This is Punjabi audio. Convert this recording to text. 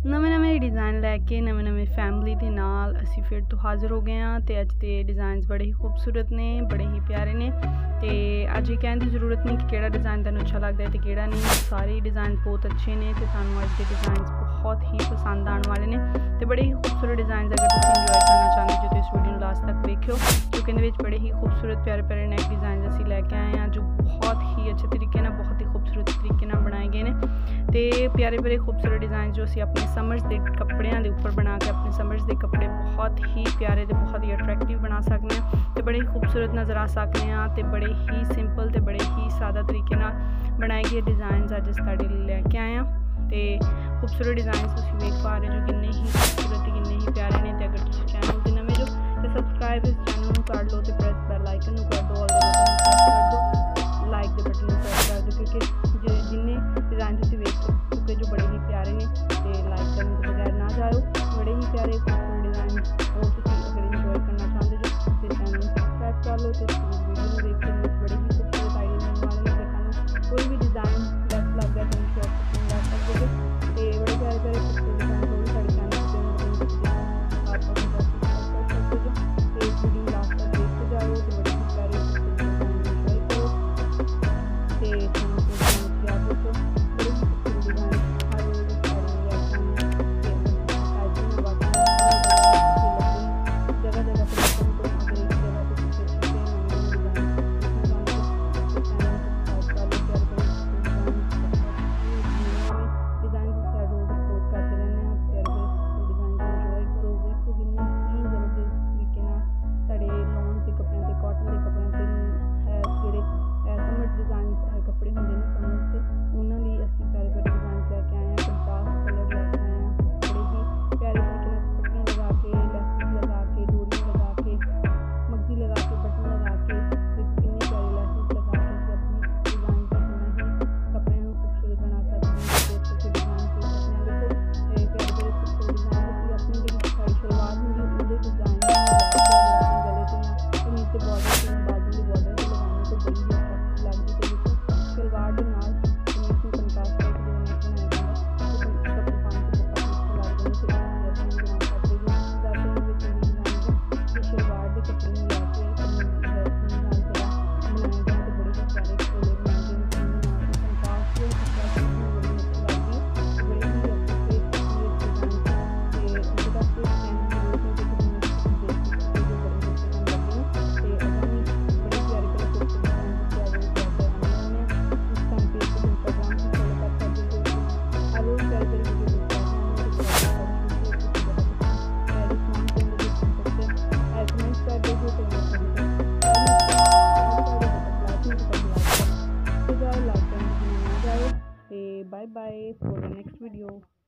ਨਵੇਂ-ਨਵੇਂ ਡਿਜ਼ਾਈਨ ਲੈ ਕੇ ਨਵੇਂ-ਨਵੇਂ ਫੈਮਿਲੀ ਦੇ ਨਾਲ ਅਸੀਂ ਫਿਰ ਤੋਂ ਹਾਜ਼ਰ ਹੋ ਗਏ ਹਾਂ ਤੇ ਅੱਜ ਦੇ ਡਿਜ਼ਾਈਨਸ ਬੜੇ ਹੀ ਖੂਬਸੂਰਤ ਨੇ, ਬੜੇ ਹੀ ਪਿਆਰੇ ਨੇ ਤੇ ਅੱਜ ਇਹ ਕਹਿਣ ਦੀ ਜ਼ਰੂਰਤ ਨਹੀਂ ਕਿ ਕਿਹੜਾ ਡਿਜ਼ਾਈਨ ਤੁਹਾਨੂੰ ਅੱਛਾ ਲੱਗਦਾ ਹੈ ਤੇ ਕਿਹੜਾ ਨਹੀਂ। ਸਾਰੇ ਡਿਜ਼ਾਈਨ ਬਹੁਤ ਅੱਛੇ ਨੇ ਤੇ ਤੁਹਾਨੂੰ ਅੱਜ ਦੇ ਡਿਜ਼ਾਈਨਸ ਬਹੁਤ ਹੀ ਪਸੰਦ ਆਉਣ ਵਾਲੇ ਨੇ ਤੇ ਬੜੇ ਹੀ ਖੂਬਸੂਰਤ ਡਿਜ਼ਾਈਨਸ ਅਗਰ ਤੁਸੀਂ ਇੰਜੋਏ ਕਰਨਾ ਚਾਹੁੰਦੇ ਹੋ ਤਾਂ ਇਸ ਵੀਡੀਓ ਨੂੰ ਲਾਸਟ ਤੱਕ ਵੇਖਿਓ ਕਿਉਂਕਿ ਇਹਦੇ ਵਿੱਚ ਬੜੇ ਹੀ ਖੂਬਸੂਰਤ ਪਿਆਰੇ ਨੈਕ ਡਿਜ਼ਾਈਨਸ ਅਸੀਂ ਲੈ ਕੇ ਆਏ ਹਾਂ ਜੋ बहुत ही अच्छे तरीके ਨਾਲ बहुत ही खूबसूरत तरीके ਨਾਲ ਬਣਾਏ ਗਏ ਨੇ ਤੇ ਪਿਆਰੇ ਖੂਬਸੂਰਤ ਡਿਜ਼ਾਈਨ ਜੋ ਅਸੀਂ ਆਪਣੇ ਸਮਰਸ ਦੇ ਕੱਪੜਿਆਂ ਦੇ ਉੱਪਰ ਬਣਾ ਕੇ ਆਪਣੇ ਸਮਰਸ ਦੇ ਕੱਪੜੇ ਬਹੁਤ ਹੀ ਪਿਆਰੇ ਤੇ ਬਹੁਤ ਹੀ ਅਟਰੈਕਟਿਵ ਬਣਾ ਸਕਦੇ ਹਾਂ ਤੇ ਬੜੇ ਹੀ ਖੂਬਸੂਰਤ ਨਜ਼ਰ ਆ ਸਕਦੇ ਹਾਂ ਤੇ ਬੜੇ ਹੀ ਸਿੰਪਲ ਤੇ ਬੜੇ ਹੀ ਸਾਦਾ ਤਰੀਕੇ ਨਾਲ ਬਣਾਏ ਗਏ ਡਿਜ਼ਾਈਨਸ ਅੱਜ ਤੁਹਾਡੇ ਲਈ ਲੈ ਕੇ ਆਏ ਹਾਂ ਤੇ ਖੂਬਸੂਰਤ ਡਿਜ਼ਾਈਨਸ ਤੁਸੀਂ ਵੇਖ ਪਾ ਰਹੇ ਹੋ ਕਿੰਨੇ ਹੀ ਖੂਬਸੂਰਤ ਕਿੰਨੇ ਹੀ ਪਿਆਰੇ ਨੇ ਤੇ ਅਗਰ ਤੁਸੀਂ ਚੈਨਲ ਤੇ ਨਵੇਂ ਜੋ ਤੇ ਸਬਸਕ੍ਰਾਈਬ ਇਸ ਚੈਨਲ ਨੂੰ ਕਰ ਲਓ ਤੇ ਪ੍ਰੈਸ ਬੈਲ ਆਈਕਨ ਨੂੰ ਕਰ ਦਿਓ, ਆਲ ਦੇ ਬਟਨ ਨੂੰ ਪ੍ਰੈਸ ਕਰ ਦਿਓ, ਲਾਈਕ ਦੇ ਬਟਨ ਨੂੰ ਪ੍ਰੈਸ ਕਰ ਦਿਓ क्योंकि जिन्ने डिज़ाइन तुम वेख चुके जो बड़े ही प्यारे ने तो लाइक करने के बगैर ना जाओ। बड़े ही प्यारे खूबसूरत डिज़ाइन और तुम अगर इंजॉय करना चाहते हो तो चैनल को सब्सक्राइब कर लो तो वीडियो में देख के बड़े ही खूबसूरत आइडिया मिलने वाले हैं। कोई भी डिज़ाइन बेस्ट लग गया तुम शेयर कर सकते हो तो बड़े प्यारे खूबसूरत डिज़ाइन जो भी साढ़े चैनल पर आप कर सकते हो तो इस वीडियो लास्ट तक देखते जाओ तो बड़े ही प्यारे इंजॉय करो तो bye bye for the next video.